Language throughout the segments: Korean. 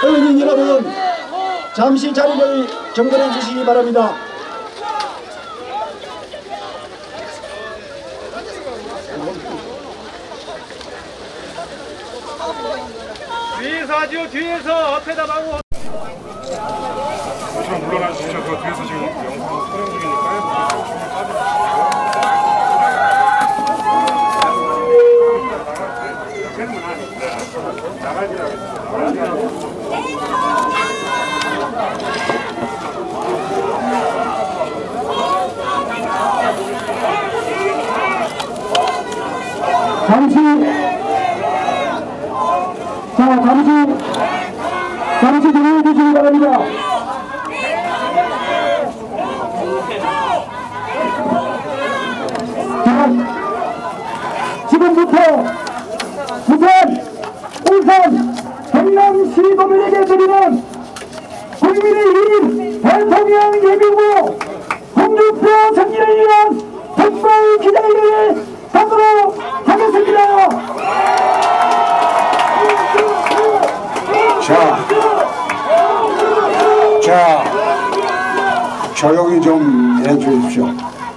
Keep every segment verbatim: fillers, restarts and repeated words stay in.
의원님 여러분, 잠시 자리를 정돈해 주시기 바랍니다. 뒤에서 하죠. 뒤에서 앞에다 마구. 잠시만 물러나 주시죠. 그 뒤에서 지금 영상 촬영 중이니까요. 잠시, 자, 잠시, 잠시 조용히 해주시기 바랍니다. 자, 지금부터 부산, 울산, 경남시도민에게 드리는 국민의힘 대통령 예비후보 홍준표 정진을 위한 선거 기자회견을 하도록 하겠습니다. 자, 자, 조용히 좀 해주십시오.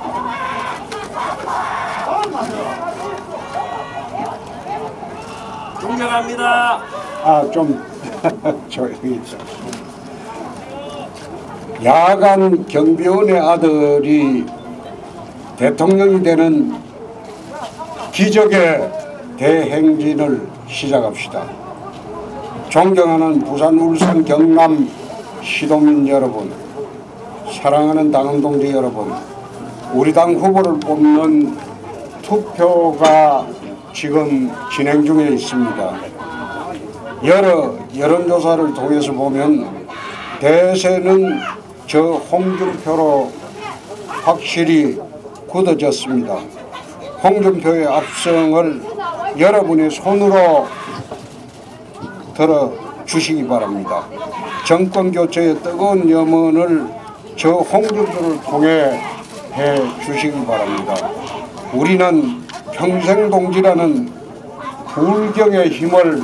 존경합니다. 아, 좀 조용히 좀. 야간 경비원의 아들이 대통령이 되는 기적의 대행진을 시작합시다. 존경하는 부산, 울산, 경남 시도민 여러분, 사랑하는 당원동지 여러분, 우리 당 후보를 뽑는 투표가 지금 진행 중에 있습니다. 여러 여론조사를 통해서 보면 대세는 저 홍준표로 확실히 굳어졌습니다. 홍준표의 압승을 여러분의 손으로 들어주시기 바랍니다. 정권교체의 뜨거운 염원을 저 홍준표를 통해 해주시기 바랍니다. 우리는 평생동지라는 불경의 힘을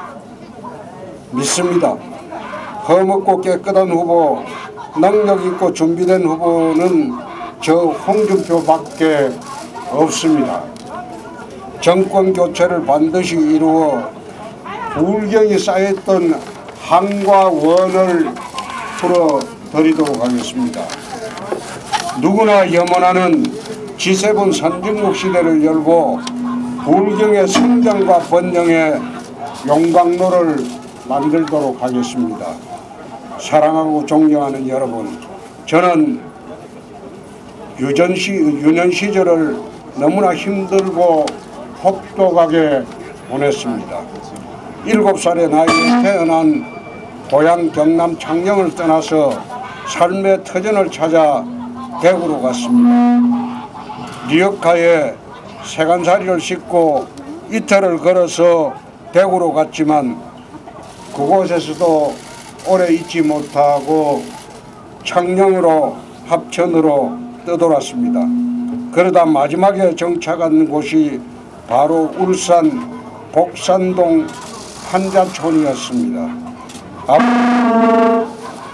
믿습니다. 험없고 깨끗한 후보, 능력있고 준비된 후보는 저 홍준표밖에 없습니다. 정권 교체를 반드시 이루어 불경이 쌓였던 한과 원을 풀어드리도록 하겠습니다. 누구나 염원하는 지 세븐 선진국 시대를 열고 불경의 성장과 번영의 용광로를 만들도록 하겠습니다. 사랑하고 존경하는 여러분, 저는 유전, 시, 유년 시절을 너무나 힘들고 혹독하게 보냈습니다. 일곱 살의 나이에 태어난 고향 경남 창녕을 떠나서 삶의 터전을 찾아 대구로 갔습니다. 리어카에 세간살이를 싣고 이틀을 걸어서 대구로 갔지만 그곳에서도 오래 있지 못하고 창녕으로 합천으로 떠돌았습니다. 그러다 마지막에 정착한 곳이 바로 울산 복산동 한자촌이었습니다. 아...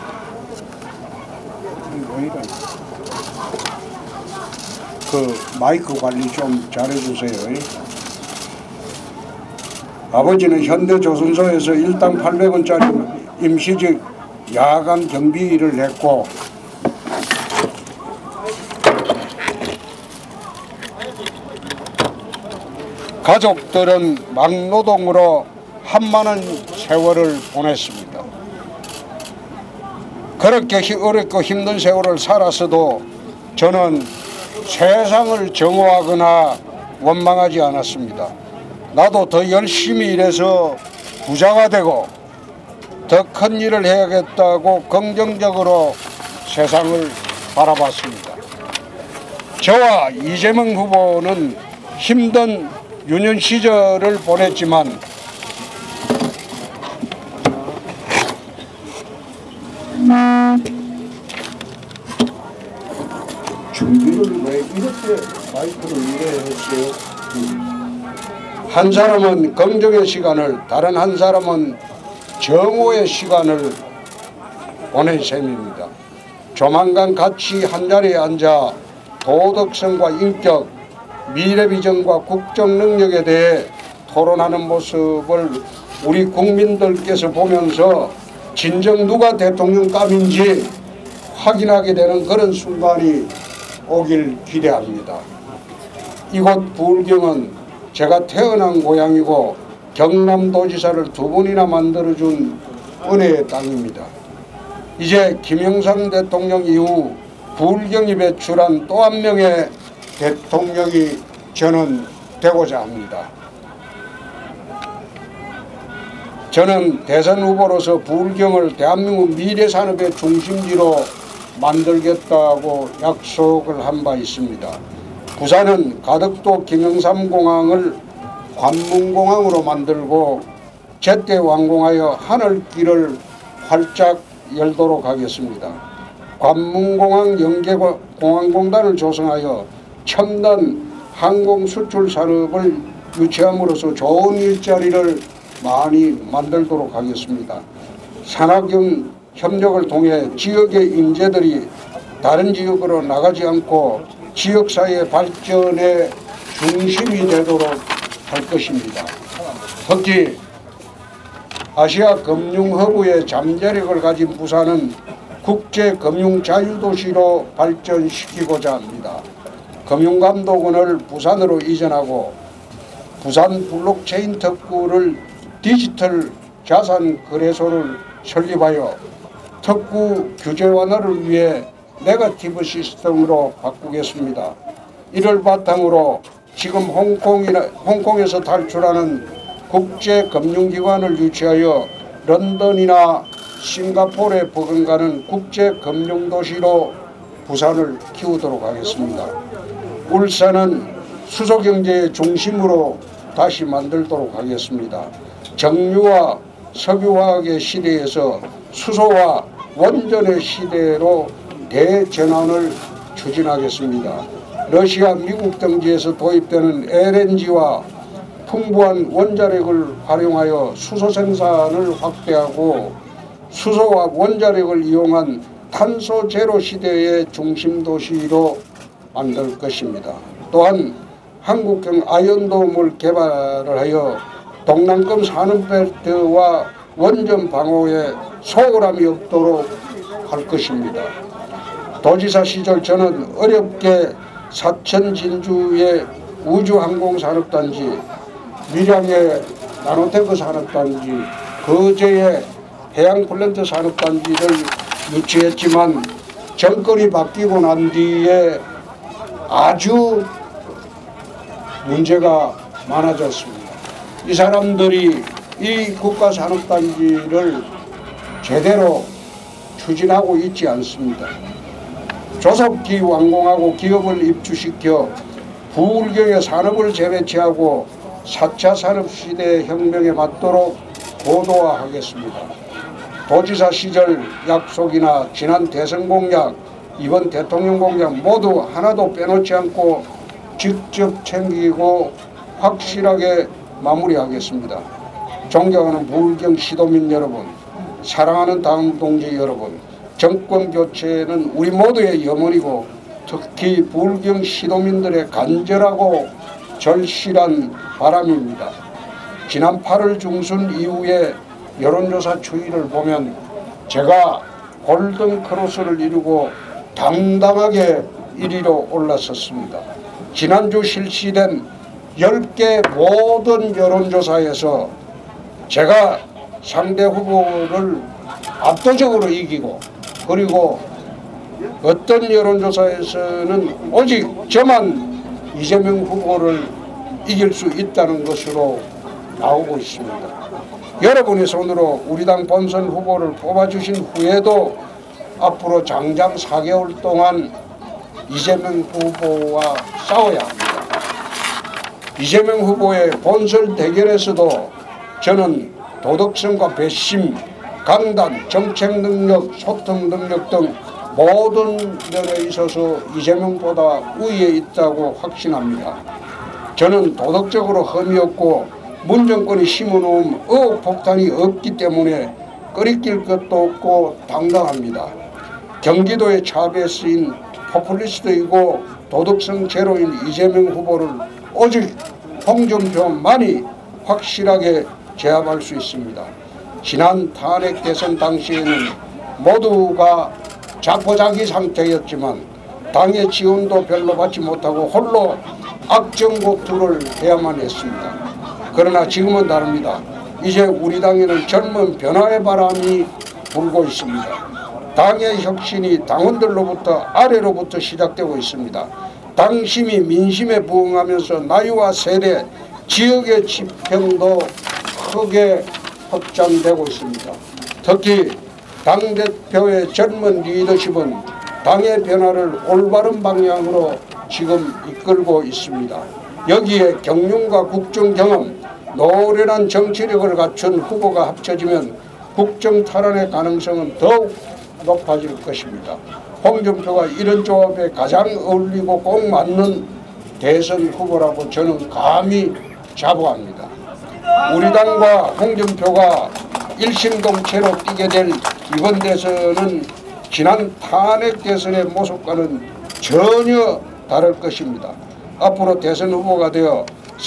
그 마이크 관리 좀 잘해주세요. 아버지는 현대조선소에서 일당 팔백 원짜리 임시직 야간 경비 일을 했고 가족들은 막노동으로 한많은 세월을 보냈습니다. 그렇게 어렵고 힘든 세월을 살았어도 저는 세상을 정오하거나 원망하지 않았습니다. 나도 더 열심히 일해서 부자가 되고 더 큰 일을 해야겠다고 긍정적으로 세상을 바라봤습니다. 저와 이재명 후보는 힘든 유년 시절을 보냈지만 준비를 왜 이렇게 마이크를 이래 했어요? 한 사람은 긍정의 시간을, 다른 한 사람은 정오의 시간을 보낸 셈입니다. 조만간 같이 한자리에 앉아 도덕성과 인격, 미래비전과 국정능력에 대해 토론하는 모습을 우리 국민들께서 보면서 진정 누가 대통령감인지 확인하게 되는 그런 순간이 오길 기대합니다. 이곳 부울경은 제가 태어난 고향이고 경남도지사를 두 번이나 만들어준 은혜의 땅입니다. 이제 김영삼 대통령 이후 부울경이 배출한 또 한 명의 대통령이 저는 되고자 합니다. 저는 대선 후보로서 부울경을 대한민국 미래산업의 중심지로 만들겠다고 약속을 한 바 있습니다. 부산은 가덕도 김영삼공항을 관문공항으로 만들고 제때 완공하여 하늘길을 활짝 열도록 하겠습니다. 관문공항 연계공항공단을 조성하여 첨단 항공수출 산업을 유치함으로써 좋은 일자리를 많이 만들도록 하겠습니다. 산학경 협력을 통해 지역의 인재들이 다른 지역으로 나가지 않고 지역사회 발전의 중심이 되도록 할 것입니다. 특히 아시아 금융허브의 잠재력을 가진 부산은 국제금융자유도시로 발전시키고자 합니다. 금융감독원을 부산으로 이전하고 부산 블록체인 특구를 디지털 자산 거래소를 설립하여 특구 규제 완화를 위해 네거티브 시스템으로 바꾸겠습니다. 이를 바탕으로 지금 홍콩이나, 홍콩에서 탈출하는 국제금융기관을 유치하여 런던이나 싱가포르에 버금가는 국제금융도시로 부산을 키우도록 하겠습니다. 울산은 수소경제의 중심으로 다시 만들도록 하겠습니다. 정유와 석유화학의 시대에서 수소와 원전의 시대로 대전환을 추진하겠습니다. 러시아, 미국 등지에서 도입되는 엘엔지와 풍부한 원자력을 활용하여 수소 생산을 확대하고 수소와 원자력을 이용한 탄소 제로 시대의 중심 도시로 만들 것입니다. 또한 한국형 아이언돔을 개발을 하여 동남권 산업벨트와 원전 방어에 소홀함이 없도록 할 것입니다. 도지사 시절 저는 어렵게 사천 진주의 우주항공산업단지, 밀양의 나노테크 산업단지, 거제의 해양플랜트 산업단지를 유치했지만 정권이 바뀌고 난 뒤에 아주 문제가 많아졌습니다. 이 사람들이 이 국가산업단지를 제대로 추진하고 있지 않습니다. 조속히 완공하고 기업을 입주시켜 부울경의 산업을 재배치하고 사 차 산업시대 혁명에 맞도록 고도화하겠습니다. 도지사 시절 약속이나 지난 대선 공약, 이번 대통령 공약 모두 하나도 빼놓지 않고 직접 챙기고 확실하게 마무리하겠습니다. 존경하는 부울경 시도민 여러분, 사랑하는 다음 동지 여러분, 정권 교체는 우리 모두의 염원이고 특히 부울경 시도민들의 간절하고 절실한 바람입니다. 지난 팔월 중순 이후에 여론조사 추이를 보면 제가 골든크로스를 이루고 당당하게 일 위로 올랐었습니다. 지난주 실시된 열 개 모든 여론조사에서 제가 상대 후보를 압도적으로 이기고, 그리고 어떤 여론조사에서는 오직 저만 이재명 후보를 이길 수 있다는 것으로 나오고 있습니다. 여러분의 손으로 우리 당 본선 후보를 뽑아주신 후에도 앞으로 장장 사 개월 동안 이재명 후보와 싸워야 합니다. 이재명 후보의 본선 대결에서도 저는 도덕성과 배심, 강단, 정책 능력, 소통 능력 등 모든 면에 있어서 이재명보다 우위에 있다고 확신합니다. 저는 도덕적으로 흠이 없고 문 정권이 심어놓은 의혹폭탄이 없기 때문에 꺼리낄 것도 없고 당당합니다. 경기도의 차비에 쓰인 포퓰리스트이고 도덕성 제로인 이재명 후보를 오직 홍준표만이 확실하게 제압할 수 있습니다. 지난 탄핵 대선 당시에는 모두가 자포자기 상태였지만 당의 지원도 별로 받지 못하고 홀로 악정고투를 해야만 했습니다. 그러나 지금은 다릅니다. 이제 우리 당에는 젊은 변화의 바람이 불고 있습니다. 당의 혁신이 당원들로부터 아래로부터 시작되고 있습니다. 당심이 민심에 부응하면서 나이와 세대, 지역의 지평도 크게 확장되고 있습니다. 특히 당대표의 젊은 리더십은 당의 변화를 올바른 방향으로 지금 이끌고 있습니다. 여기에 경륜과 국정 경험, 노련한 정치력을 갖춘 후보가 합쳐지면 국정 탈환의 가능성은 더욱 높아질 것입니다. 홍준표가 이런 조합에 가장 어울리고 꼭 맞는 대선 후보라고 저는 감히 자부합니다. 우리 당과 홍준표가 일심동체로 뛰게 될 이번 대선은 지난 탄핵 대선의 모습과는 전혀 다를 것입니다. 앞으로 대선 후보가 되어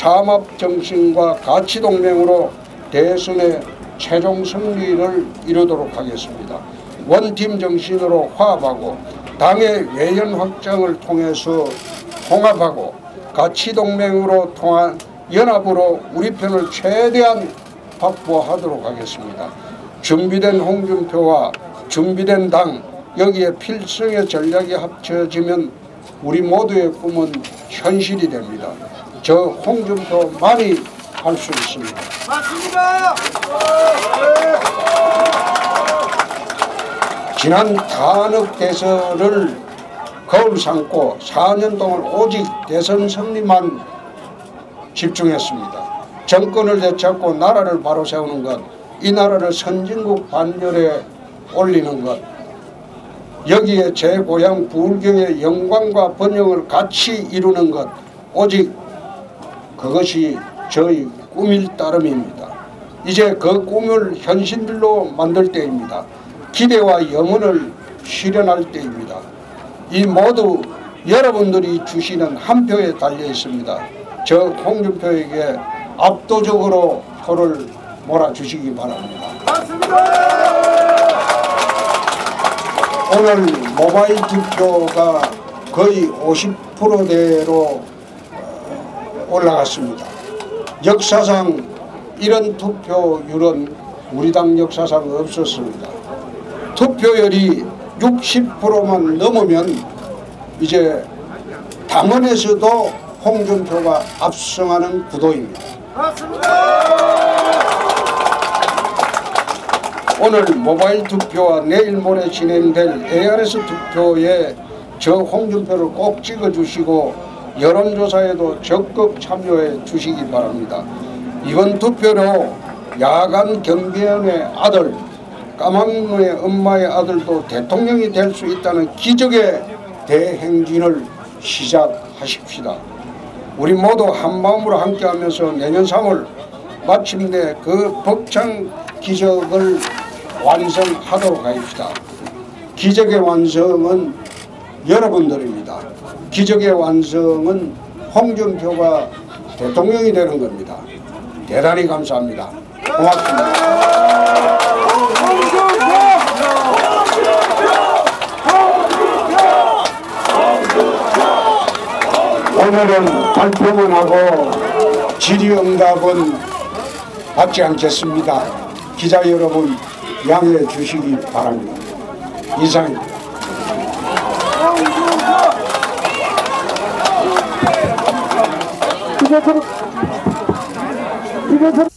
삼합정신과 가치동맹으로 대선의 최종 승리를 이루도록 하겠습니다. 원팀 정신으로 화합하고 당의 외연 확장을 통해서 통합하고 가치동맹으로 통한 연합으로 우리 편을 최대한 확보하도록 하겠습니다. 준비된 홍준표와 준비된 당, 여기에 필승의 전략이 합쳐지면 우리 모두의 꿈은 현실이 됩니다. 저 홍준표만이 할 수 있습니다. 맞습니다. 지난 탄핵 대선을 거울 삼고 사 년 동안 오직 대선 승리만 집중했습니다. 정권을 되찾고 나라를 바로 세우는 것, 이 나라를 선진국 반열에 올리는 것, 여기에 제 고향 부울경의 영광과 번영을 같이 이루는 것, 오직 그것이 저희 꿈일 따름입니다. 이제 그 꿈을 현실로 만들 때입니다. 기대와 염원을 실현할 때입니다. 이 모두 여러분들이 주시는 한 표에 달려 있습니다. 저 홍준표에게 압도적으로 표를 몰아주시기 바랍니다. 오늘 모바일 투표가 거의 오십 퍼센트대로 올라갔습니다. 역사상 이런 투표율은 우리 당 역사상 없었습니다. 투표율이 육십 퍼센트만 넘으면 이제 당원에서도 홍준표가 압승하는 구도입니다. 오늘 모바일 투표와 내일 모레 진행될 에이아르에스 투표에 저 홍준표를 꼭 찍어주시고 여론조사에도 적극 참여해 주시기 바랍니다. 이번 투표로 야간 경비원의 아들, 까막눈의 엄마의 아들도 대통령이 될 수 있다는 기적의 대행진을 시작하십시다. 우리 모두 한마음으로 함께하면서 내년 삼월 마침내 그 벅찬 기적을 완성하도록 하십시다. 기적의 완성은 여러분들입니다. 기적의 완성은 홍준표가 대통령이 되는 겁니다. 대단히 감사합니다. 고맙습니다. 오늘은 발표만 하고 질의응답은 받지 않겠습니다. 기자 여러분 양해해 주시기 바랍니다. 이상입니다. 이것은 이것은